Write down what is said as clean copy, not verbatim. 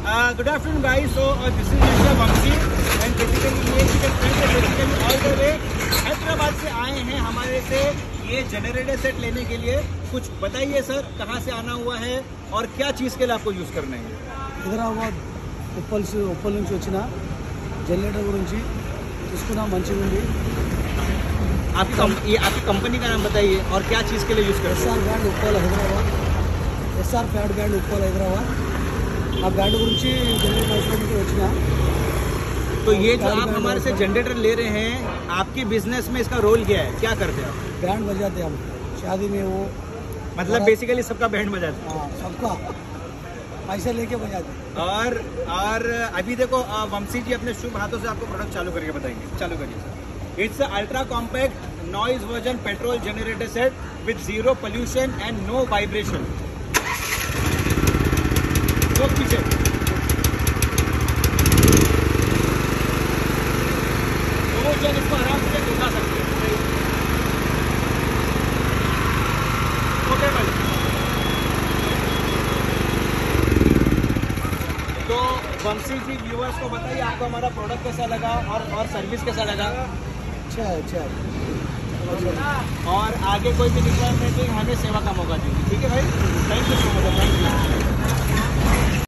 Good afternoon, guys. So this is Mr. Vamsi, and basically all the way Hyderabad से आए हैं हमारे से ये जनरेटर सेट लेने के लिए। कुछ बताइए सर, कहाँ से आना हुआ है और क्या चीज़ के लिए आपको यूज़ करना है? హైదరాబాద్ ఉప్పల్ నుంచి వచ్చిన జనరేటర్ గురించి తీసుకున్నా మంచిగా ఉంది। आपकी कंपनी का नाम बताइए और क्या चीज़ के लिए यूज़ करना है? SR brand Uppal Hyderabad, SR pad brand Uppal Hyderabad. ఆ బ్రాండ్ గురించి జనరేటర్ అవసరానికి వచ్చిన। तो ये जो आप हमारे से जनरेटर ले रहे हैं, आपके बिजनेस में इसका रोल क्या है, क्या करते हैं आप? बैंड बजाते हम शादी में, वो मतलब बेसिकली सबका बैंड बजाते हैं। हाँ, सबका पैसे लेके बजाते। और अभी देखो वंशी जी अपने शुभ हाथों से आपको प्रोडक्ट चालू करके बताएंगे। चालू करिए sir. It's ultra compact noise version petrol generator set with zero pollution and no vibration. तो पीछे इसको आराम से उठा सकते हैं। ओके भाई, तो वंशी जी व्यूअर्स को बताइए आपको हमारा प्रोडक्ट कैसा लगा और सर्विस कैसा लगा? अच्छा अच्छा। और आगे कोई भी रिक्वायरमेंट है हमें सेवा का मौका दीजिए। ठीक है भाई, thank you so much. Thank you.